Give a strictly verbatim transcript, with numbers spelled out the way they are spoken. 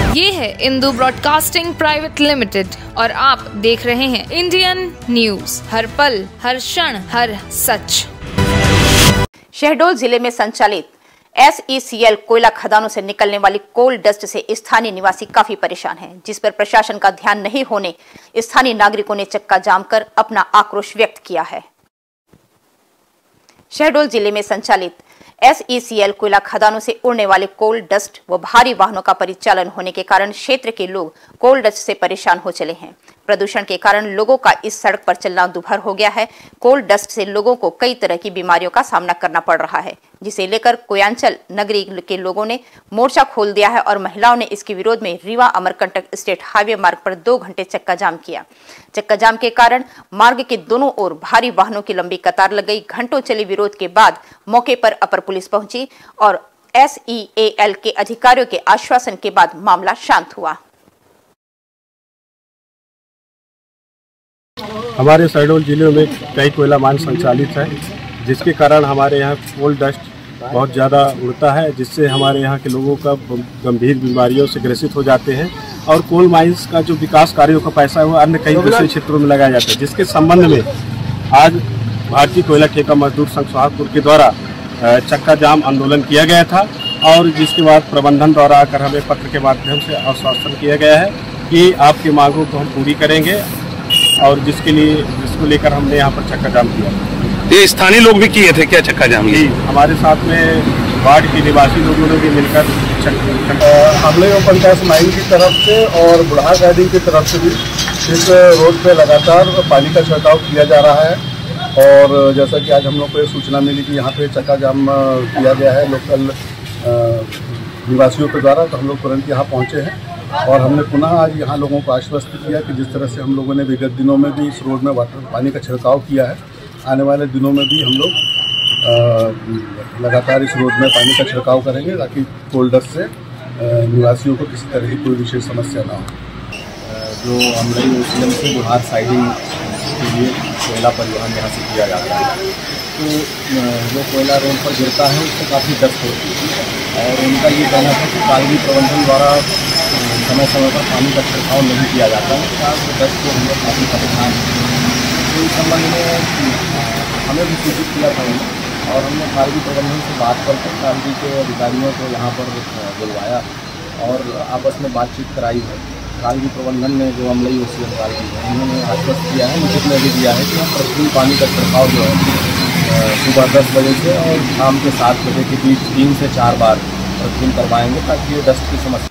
ये है Indu broadcasting private limited और आप देख रहे हैं इंडियन न्यूज, हर पल, हर क्षण, हर सच। शहडोल जिले में संचालित एस ई सी एल कोयला खदानों से निकलने वाली कोल डस्ट से स्थानीय निवासी काफी परेशान हैं, जिस पर प्रशासन का ध्यान नहीं होने स्थानीय नागरिकों ने चक्का जाम कर अपना आक्रोश व्यक्त किया है। शहडोल जिले में संचालित एस ई सी एल कोयला खदानों से उड़ने वाले कोल डस्ट व भारी वाहनों का परिचालन होने के कारण क्षेत्र के लोग कोल डस्ट से परेशान हो चले हैं। प्रदूषण के कारण लोगों का इस सड़क पर चलना दुभर हो गया है। कोल डस्ट से लोगों को कई तरह की बीमारियों का सामना करना पड़ रहा है, जिसे लेकर कोयांचल नगरी के लोगों ने मोर्चा खोल दिया है और महिलाओं ने इसके विरोध में रीवा अमरकंटक स्टेट हाईवे मार्ग पर दो घंटे चक्का जाम किया। चक्का जाम के कारण मार्ग के दोनों ओर भारी वाहनों की लंबी कतार लग गई। घंटों चले विरोध के बाद मौके पर अपर पुलिस पहुंची और एस ई ए एल के अधिकारियों के आश्वासन के बाद मामला शांत हुआ। हमारे शहडोल जिले में कई कोयला मान संचालित है, जिसके कारण हमारे यहाँ कोल डस्ट बहुत ज़्यादा उड़ता है, जिससे हमारे यहाँ के लोगों का गंभीर बीमारियों से ग्रसित हो जाते हैं। और कोल माइंस का जो विकास कार्यों का पैसा है वो अन्य कई दूसरे क्षेत्रों में लगाया जाता है, जिसके संबंध में आज भारतीय कोयला ठेका मजदूर संघ सोहागपुर के द्वारा चक्का जाम आंदोलन किया गया था और जिसके बाद प्रबंधन द्वारा आकर हमें पत्र के माध्यम से आश्वासन किया गया है कि आपकी मांगों को हम पूरी करेंगे और जिसके लिए जिसको लेकर हमने यहाँ पर चक्का जाम किया। ये स्थानीय लोग भी किए थे क्या चक्का जाम? जी, हमारे साथ में वार्ड के निवासी लोगों ने भी मिलकर हम लोग पंचायत माइन की तरफ से और बुढ़ा गार्डिंग की तरफ से भी इस रोड पे लगातार पानी का छिड़काव किया जा रहा है। और जैसा कि आज हम लोग को सूचना मिली कि यहाँ पे चक्का जाम किया गया है लोकल निवासियों के द्वारा, तो हम लोग तुरंत यहाँ पहुँचे हैं और हमने पुनः आज यहाँ लोगों को आश्वस्त किया कि जिस तरह से हम लोगों ने विगत दिनों में भी इस रोड में वाटर पानी का छिड़काव किया है, आने वाले दिनों में भी हम लोग लगातार इस रोड में पानी का छिड़काव करेंगे ताकि कोल डस्ट से निवासियों को किसी तरह की कोई विशेष समस्या ना हो। जो अमरई मुस्लिम से बुढ़ार साइडिंग के लिए कोयला परिवहन यहाँ से किया जाता है, तो जो कोयला रोड पर गिरता है उससे काफ़ी डस्ट होती है और उनका ये कहना था कि कालवी प्रबंधन द्वारा समय समय पर पानी का छिड़काव नहीं किया जाता है, तो डस्ट को हम लोग काफ़ी परेशान हैं। तो इस संबंध में हमें भी सूचित किया था और हमने कालवी प्रबंधन से बात करके कालवी के अधिकारियों को यहाँ पर बुलवाया और आपस में बातचीत कराई है। कालवी प्रबंधन ने जो अमलई ओसीएल कालवी है उन्होंने आश्वस्त किया है, लिखित में भी दिया है कि हम प्रतिदिन पानी का छिड़काव जो है सुबह दस बजे से और शाम के सात बजे के बीच तीन से चार बार प्रतिदिन करवाएंगे ताकि ये डस्ट की समस्या